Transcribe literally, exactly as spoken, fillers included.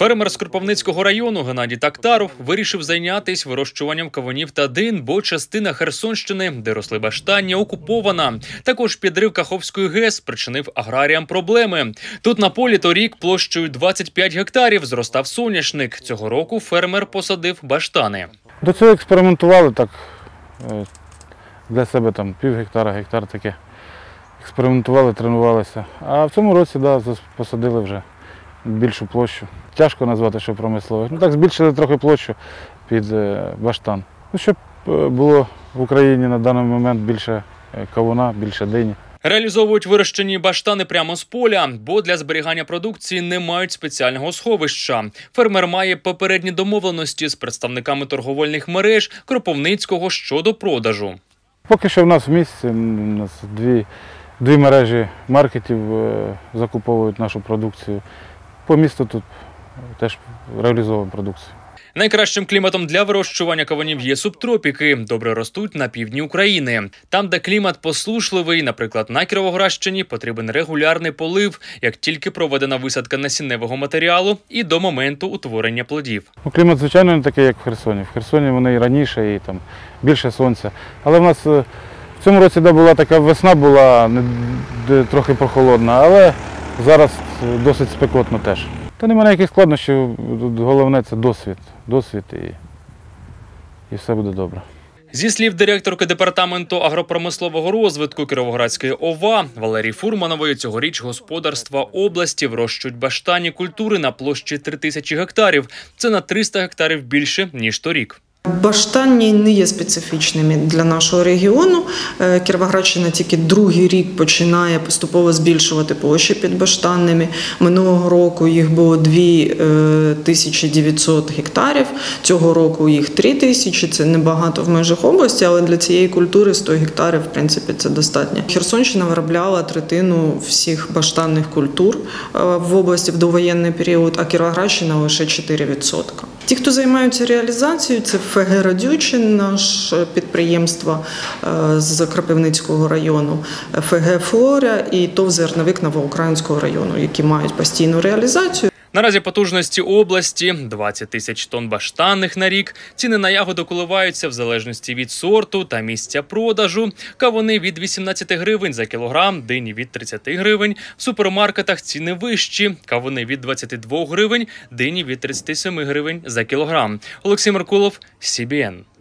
Фермер з Кропивницького району Геннадій Тактаров вирішив зайнятися вирощуванням кавунів та дин, бо частина Херсонщини, де росли баштання, окупована. Також підрив Каховської ГЕС спричинив аграріям проблеми. Тут на полі торік площею двадцять п'ять гектарів зростав соняшник. Цього року фермер посадив баштани. До цього експериментували так, для себе там пів гектара, гектар таке. Експериментували, тренувалися. А в цьому році, да, посадили вже більшу площу. Тяжко назвати, що промислово. Ну так, збільшили трохи площу під баштан. Ну, щоб було в Україні на даний момент більше кавуна, більше дині. Реалізовують вирощені баштани прямо з поля, бо для зберігання продукції не мають спеціального сховища. Фермер має попередні домовленості з представниками торговельних мереж Кропивницького щодо продажу. Поки що в нас в місті, у нас дві, дві мережі маркетів закуповують нашу продукцію. По місту тут теж реалізовуємо продукцію. Найкращим кліматом для вирощування кавунів є субтропіки. Добре ростуть на півдні України. Там, де клімат послушливий, наприклад, на Кіровоградщині, потрібен регулярний полив, як тільки проведена висадка насінневого матеріалу і до моменту утворення плодів. Ну, клімат, звичайно, не такий, як в Херсоні. В Херсоні вони і раніше, і там більше сонця. Але в нас в цьому році, де була така весна, була трохи прохолодна, але зараз досить спекотно теж. Та немає ніяких складнощів, головне – це досвід. Досвід і, і все буде добре. Зі слів директорки департаменту агропромислового розвитку Кіровоградської ОВА Валерії Фурманової, цьогоріч господарства області вирощують баштанні культури на площі три тисячі гектарів. Це на триста гектарів більше, ніж торік. Баштанні не є специфічними для нашого регіону. Кіровоградщина тільки другий рік починає поступово збільшувати площі під баштанними. Минулого року їх було дві тисячі дев'ятсот гектарів, цього року їх три тисячі, це небагато в межах області, але для цієї культури сто гектарів, в принципі, це достатньо. Херсонщина виробляла третину всіх баштанних культур в області в довоєнний період, а Кіровоградщина лише чотири відсотки. Ті, хто займаються реалізацією, це ФГ «Радючин», наше підприємство з Кропивницького району, ФГ «Флора» і ТОВ «Зерновик» Новоукраїнського району, які мають постійну реалізацію. Наразі потужності області – двадцять тисяч тонн баштанних на рік. Ціни на ягоду коливаються в залежності від сорту та місця продажу. Кавуни від вісімнадцяти гривень за кілограм, дині від тридцяти гривень. В супермаркетах ціни вищі. Кавуни від двадцяти двох гривень, дині від тридцяти семи гривень за кілограм. Олексій Меркулов, Сі Бі Ен.